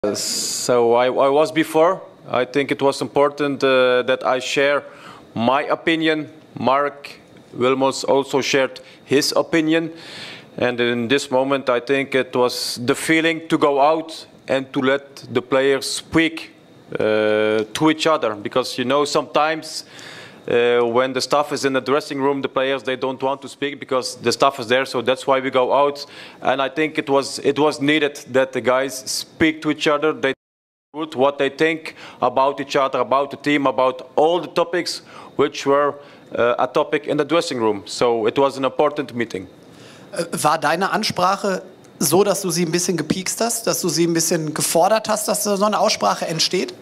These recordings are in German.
So I was before. I think it was important that I share my opinion. Mark Wilmots also shared his opinion. And in this moment, I think it was the feeling to go out and to let the players speak to each other. Because, you know, sometimes when the staff is in the dressing room, the players, they don't want to speak because the staff is there. So that's why we go out. And I think it was needed that the guys speak to each other. They what they think about each other, about the team, about all the topics which were a topic in the dressing room. So it was an important meeting. War deine Ansprache so, dass du sie ein bisschen gepiekst hast, dass du sie ein bisschen gefordert hast, dass so eine Aussprache entsteht?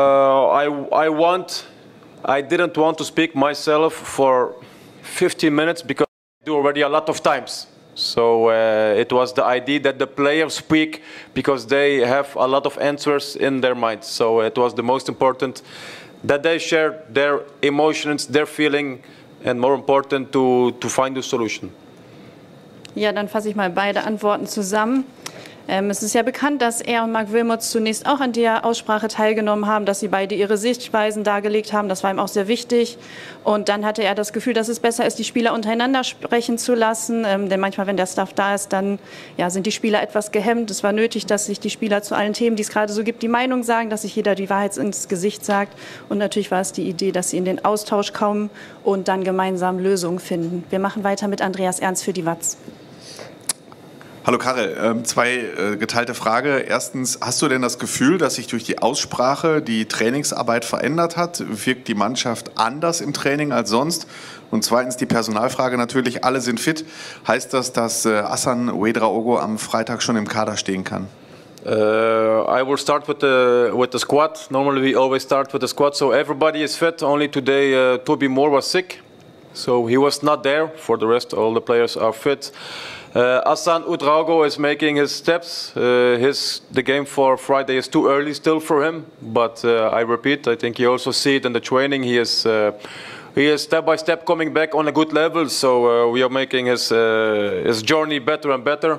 I didn't want to speak myself for 15 minutes because I do already a lot of times. So it was the idea that the players speak because they have a lot of answers in their minds. So it was the most important that they share their emotions, their feeling, and more important to find a solution. Ja, dann fasse ich mal beide Antworten zusammen. Es ist ja bekannt, dass er und Mark Wilmots zunächst auch an der Aussprache teilgenommen haben, dass sie beide ihre Sichtweisen dargelegt haben. Das war ihm auch sehr wichtig. Und dann hatte er das Gefühl, dass es besser ist, die Spieler untereinander sprechen zu lassen. Denn manchmal, wenn der Staff da ist, dann ja, sind die Spieler etwas gehemmt. Es war nötig, dass sich die Spieler zu allen Themen, die es gerade so gibt, die Meinung sagen, dass sich jeder die Wahrheit ins Gesicht sagt. Und natürlich war es die Idee, dass sie in den Austausch kommen und dann gemeinsam Lösungen finden. Wir machen weiter mit Andreas Ernst für die WAZ. Hallo Karel, zwei geteilte Frage. Erstens, hast du denn das Gefühl, dass sich durch die Aussprache die Trainingsarbeit verändert hat? Wirkt die Mannschaft anders im Training als sonst? Und zweitens die Personalfrage natürlich, alle sind fit. Heißt das, dass Hassan Ouedraogo am Freitag schon im Kader stehen kann? I will start with the squad. Normally we always start with the squad, so everybody is fit. Only today Toby Moore was sick, so he was not there. For the rest, all the players are fit. Hassan Ouedraogo is making his steps. The game for Friday is too early still for him, but I repeat, I think you also see it in the training. He is step by step coming back on a good level. So we are making his journey better and better.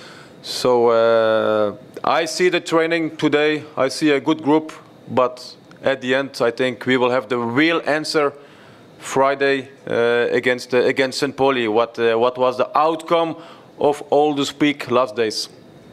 So I see the training today. I see a good group, but at the end, I think we will have the real answer Friday against St. Pauli. What was the outcome of all the speak last days?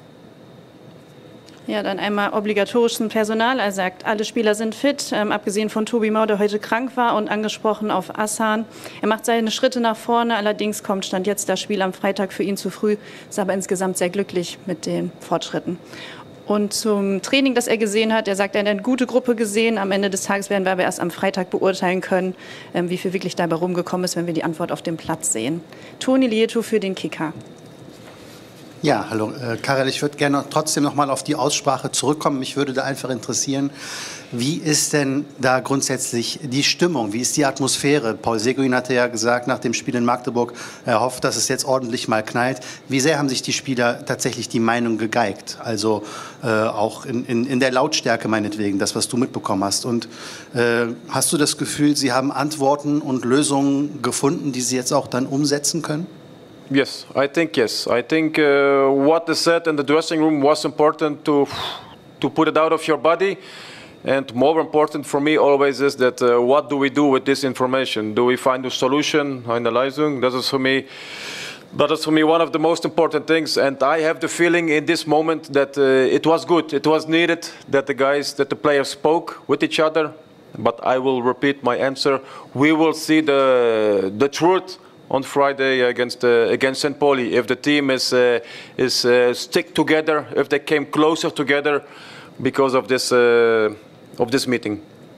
Ja, dann einmal obligatorisch zum Personal. Er sagt, alle Spieler sind fit, abgesehen von Toby Moore, der heute krank war, und angesprochen auf Hassan. Er macht seine Schritte nach vorne, allerdings kommt Stand jetzt das Spiel am Freitag für ihn zu früh, ist aber insgesamt sehr glücklich mit den Fortschritten. Und zum Training, das er gesehen hat, er sagt, er hat eine gute Gruppe gesehen. Am Ende des Tages werden wir aber erst am Freitag beurteilen können, wie viel wirklich dabei rumgekommen ist, wenn wir die Antwort auf dem Platz sehen. Toni Lieto für den Kicker. Ja, hallo. Karel, ich würde gerne trotzdem noch mal auf die Aussprache zurückkommen. Mich würde da einfach interessieren, wie ist denn da grundsätzlich die Stimmung? Wie ist die Atmosphäre? Paul Seguin hatte ja gesagt, nach dem Spiel in Magdeburg, er hofft, dass es jetzt ordentlich mal knallt. Wie sehr haben sich die Spieler tatsächlich die Meinung gegeigt? Also auch in der Lautstärke meinetwegen, das, was du mitbekommen hast. Und hast du das Gefühl, sie haben Antworten und Lösungen gefunden, die sie jetzt auch dann umsetzen können? Yes. I think what is said in the dressing room was important to put it out of your body. And more important for me always is that what do we do with this information? Do we find a solution, eine Lösung? That is for me one of the most important things. And I have the feeling in this moment that it was good. It was needed that the players spoke with each other. But I will repeat my answer. We will see the truth on Friday against St. Pauli. If the team is stick together, if they came closer together because of this meeting.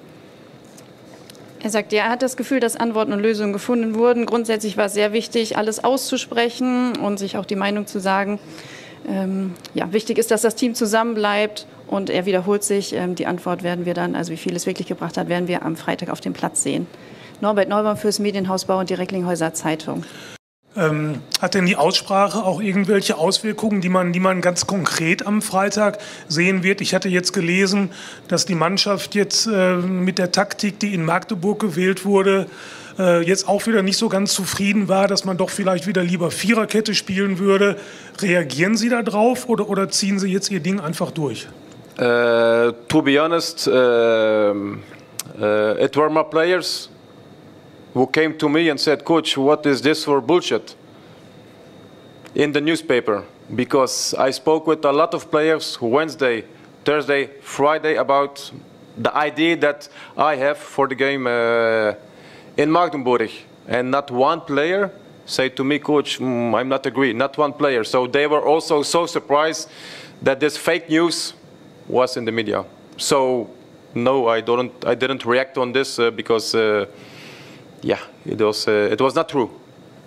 Er sagt, ja, er hat das Gefühl, dass Antworten und Lösungen gefunden wurden. Grundsätzlich war es sehr wichtig, alles auszusprechen und sich auch die Meinung zu sagen. Ja, wichtig ist, dass das Team zusammenbleibt, und er wiederholt sich. Die Antwort werden wir dann, also wie viel es wirklich gebracht hat, werden wir am Freitag auf dem Platz sehen. Norbert Neubaum fürs Medienhaus Bau und die Recklinghäuser Zeitung. Hat denn die Aussprache auch irgendwelche Auswirkungen, die man ganz konkret am Freitag sehen wird? Ich hatte jetzt gelesen, dass die Mannschaft jetzt mit der Taktik, die in Magdeburg gewählt wurde, jetzt auch wieder nicht so ganz zufrieden war, dass man doch vielleicht wieder lieber Viererkette spielen würde. Reagieren Sie da drauf oder ziehen Sie jetzt Ihr Ding einfach durch? To be honest, it were my players who came to me and said, "Coach, what is this for bullshit?" In the newspaper, because I spoke with a lot of players Wednesday, Thursday, Friday about the idea that I have for the game in Magdeburg, and not one player said to me, "Coach, I'm not agree." Not one player. So they were also so surprised that this fake news was in the media. So no, I didn't react on this because yeah, it was not true.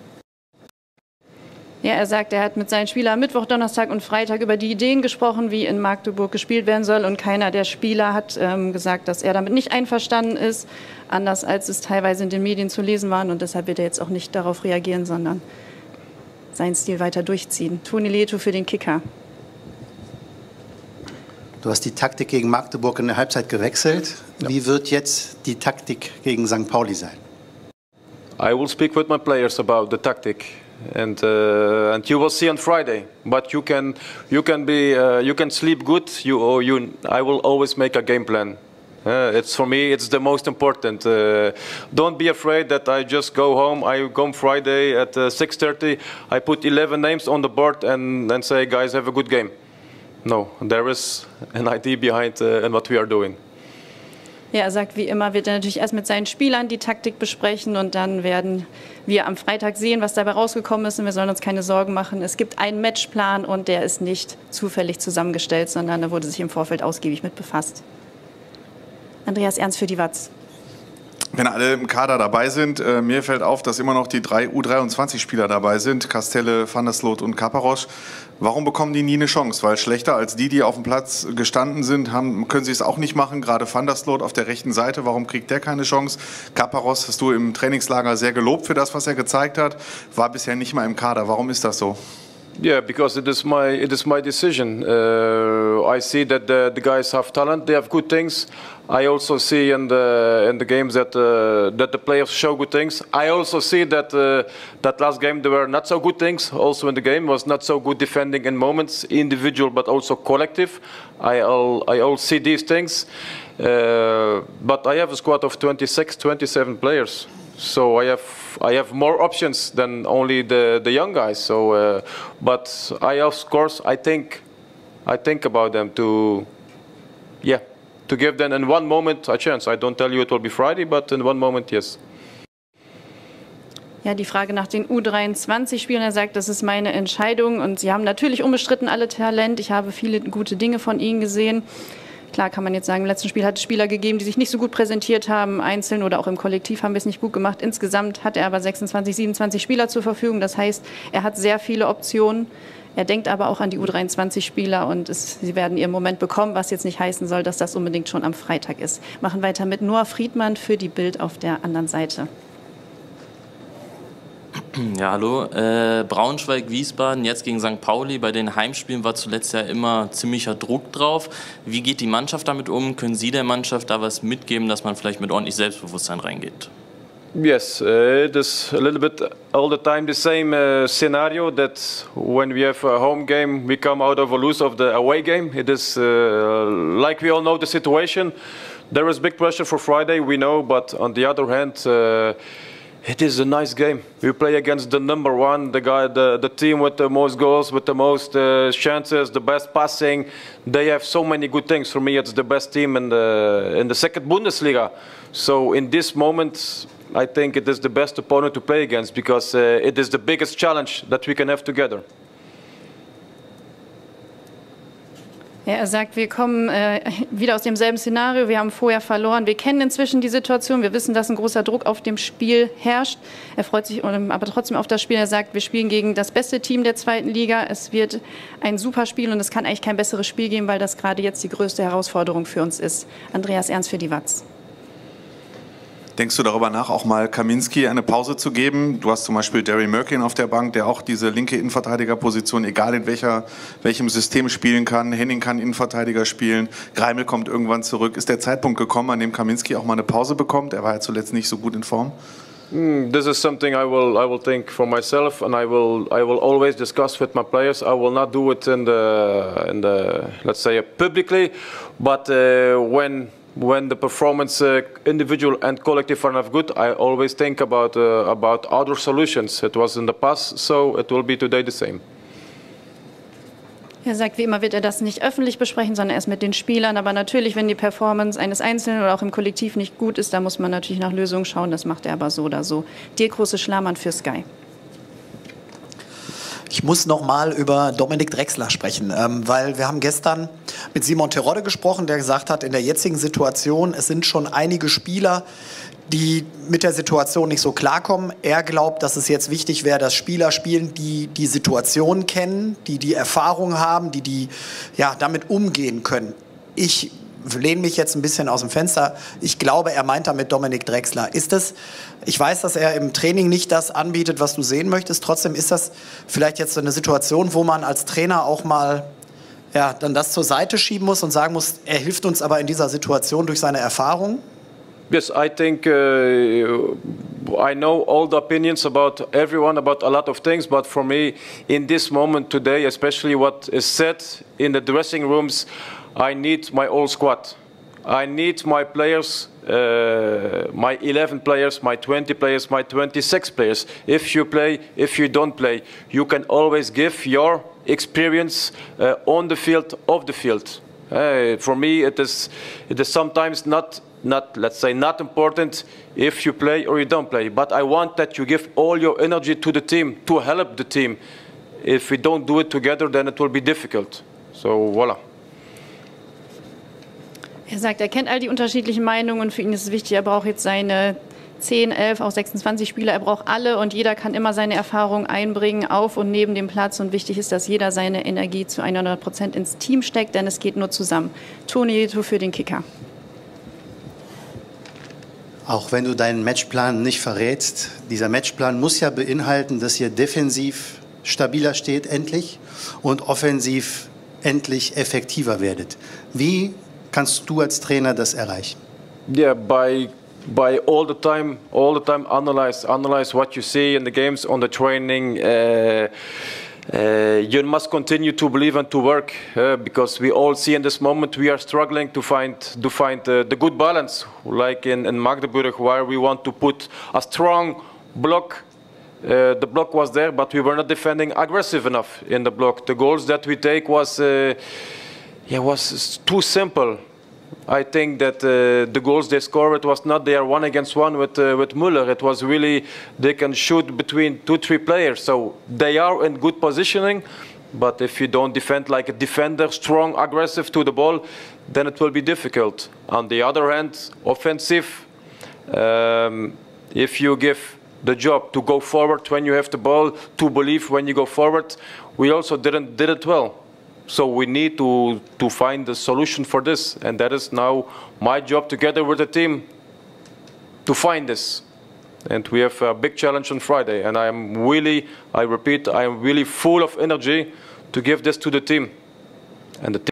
Ja, er sagt, er hat mit seinen Spielern Mittwoch, Donnerstag und Freitag über die Ideen gesprochen, wie in Magdeburg gespielt werden soll. Und keiner der Spieler hat gesagt, dass er damit nicht einverstanden ist, anders als es teilweise in den Medien zu lesen war. Und deshalb wird er jetzt auch nicht darauf reagieren, sondern seinen Stil weiter durchziehen. Toni Lieto für den Kicker. Du hast die Taktik gegen Magdeburg in der Halbzeit gewechselt. Ja. Wie wird jetzt die Taktik gegen St. Pauli sein? I will speak with my players about the tactic. And you will see on Friday. But you can sleep good. I will always make a game plan. It's for me. It's the most important. Don't be afraid that I just go home. I go Friday at 6:30. I put 11 names on the board and say, guys, have a good game. No, there is an idea behind and what we are doing. Ja, er sagt, wie immer wird er natürlich erst mit seinen Spielern die Taktik besprechen und dann werden wir am Freitag sehen, was dabei rausgekommen ist und wir sollen uns keine Sorgen machen. Es gibt einen Matchplan und der ist nicht zufällig zusammengestellt, sondern da wurde sich im Vorfeld ausgiebig mit befasst. Andreas Ernst für die Watz. Wenn alle im Kader dabei sind, mir fällt auf, dass immer noch die 3 U23-Spieler dabei sind, Castelle, Van der Sloot und Caparrós. Warum bekommen die nie eine Chance? Weil schlechter als die auf dem Platz gestanden sind, können sie es auch nicht machen. Gerade Van der Sloot auf der rechten Seite, warum kriegt der keine Chance? Caparrós hast du im Trainingslager sehr gelobt für das, was er gezeigt hat, war bisher nicht mal im Kader. Warum ist das so? Yeah, because it is my decision. I see that the guys have talent. They have good things. I also see in the games that the players show good things. I also see that that last game there were not so good things. Also in the game was not so good defending in moments, individual but also collective. I all see these things. But I have a squad of 26, 27 players. So I have more options than only the young guys. So, but of course I think about them to give them in one moment a chance. I don't tell you it will be Friday, but in one moment, yes. Ja, die Frage nach den U23-Spielen, er sagt, das ist meine Entscheidung und sie haben natürlich unbestritten alle Talent. Ich habe viele gute Dinge von ihnen gesehen. Klar kann man jetzt sagen, im letzten Spiel hat es Spieler gegeben, die sich nicht so gut präsentiert haben. Einzeln oder auch im Kollektiv haben wir es nicht gut gemacht. Insgesamt hat er aber 26, 27 Spieler zur Verfügung. Das heißt, er hat sehr viele Optionen. Er denkt aber auch an die U23-Spieler und sie werden ihren Moment bekommen, was jetzt nicht heißen soll, dass das unbedingt schon am Freitag ist. Machen weiter mit Noah Friedmann für die Bild auf der anderen Seite. Ja, hallo. Braunschweig-Wiesbaden, jetzt gegen St. Pauli. Bei den Heimspielen war zuletzt ja immer ziemlicher Druck drauf. Wie geht die Mannschaft damit um? Können Sie der Mannschaft da was mitgeben, dass man vielleicht mit ordentlich Selbstbewusstsein reingeht? Yes, it is a little bit all the time the same scenario that when we have a home game, we come out of a lose of the away game. It is like we all know the situation. There is big pressure for Friday, we know, but on the other hand, it is a nice game. We play against the number one, the team with the most goals, with the most chances, the best passing. They have so many good things. For me, it's the best team in the second Bundesliga. So in this moment, I think it is the best opponent to play against because it is the biggest challenge that we can have together. Ja, er sagt, wir kommen wieder aus demselben Szenario. Wir haben vorher verloren. Wir kennen inzwischen die Situation. Wir wissen, dass ein großer Druck auf dem Spiel herrscht. Er freut sich aber trotzdem auf das Spiel. Er sagt, wir spielen gegen das beste Team der zweiten Liga. Es wird ein super Spiel und es kann eigentlich kein besseres Spiel geben, weil das gerade jetzt die größte Herausforderung für uns ist. Andreas Ernst für die Watz. Denkst du darüber nach, auch mal Kaminski eine Pause zu geben? Du hast zum Beispiel Derry Merkin auf der Bank, der auch diese linke Innenverteidigerposition, egal in welchem System spielen kann. Henning kann Innenverteidiger spielen. Greimel kommt irgendwann zurück. Ist der Zeitpunkt gekommen, an dem Kaminski auch mal eine Pause bekommt? Er war ja zuletzt nicht so gut in Form. This is something I will think for myself, and I will always discuss with my players. I will not do it in the let's say publicly, but when the performance individual and collective are not good, I always think about other solutions. It was in the past, so it will be today the same. Er sagt, wie immer wird er das nicht öffentlich besprechen, sondern erst mit den Spielern. Aber natürlich, wenn die Performance eines Einzelnen oder auch im Kollektiv nicht gut ist, da muss man natürlich nach Lösungen schauen. Das macht er aber so oder so. Dirk Große-Schlamann für Sky. Ich muss noch mal über Dominik Drexler sprechen, weil wir haben gestern mit Simon Terodde gesprochen, der gesagt hat, in der jetzigen Situation, es sind schon einige Spieler, die mit der Situation nicht so klarkommen. Er glaubt, dass es jetzt wichtig wäre, dass Spieler spielen, die die Situation kennen, die Erfahrung haben, die ja, damit umgehen können. Ich lehne mich jetzt ein bisschen aus dem Fenster. Ich glaube, er meint damit Dominik Drexler. Ist das, ich weiß, dass er im Training nicht das anbietet, was du sehen möchtest. Trotzdem ist das vielleicht jetzt so eine Situation, wo man als Trainer auch mal ja, dann das zur Seite schieben muss und sagen muss, er hilft uns aber in dieser Situation durch seine Erfahrung? Yes, I think I know all the opinions about everyone, about a lot of things, but for me, in this moment today, especially what is said in the dressing rooms, I need my whole squad. I need my players, my 11 players, my 20 players, my 26 players. If you play, if you don't play, you can always give your experience on the field, off the field. For me, it is sometimes not let's say not important if you play or you don't play, but I want that you give all your energy to the team, to help the team. If we don't do it together, then it will be difficult. So, voilà. Er sagt, er kennt all die unterschiedlichen Meinungen und für ihn ist es wichtig, er braucht jetzt seine 10, 11, auch 26 Spieler, er braucht alle und jeder kann immer seine Erfahrung einbringen auf und neben dem Platz und wichtig ist, dass jeder seine Energie zu 100% ins Team steckt, denn es geht nur zusammen. Toni Jeto für den Kicker. Auch wenn du deinen Matchplan nicht verrätst, dieser Matchplan muss ja beinhalten, dass ihr defensiv stabiler steht endlich und offensiv endlich effektiver werdet. Wie kannst du als Trainer das erreichen? Yeah, by all the time analyze what you see in the games, on the training. You must continue to believe and to work because we all see in this moment we are struggling to find the good balance, like in Magdeburg, where we want to put a strong block. The block was there, but we were not defending aggressive enough in the block. The goals that we take was too simple. I think that the goals they scored, it was not they are 1-against-1 with Müller. It was really they can shoot between 2-3 players. So they are in good positioning, but if you don't defend like a defender, strong, aggressive to the ball, then it will be difficult. On the other hand, offensive, if you give the job to go forward when you have the ball, to believe when you go forward, we also did it well. So we need to find the solution for this, and that is now my job together with the team to find this. And we have a big challenge on Friday, and I repeat, I am really full of energy to give this to the team. And the team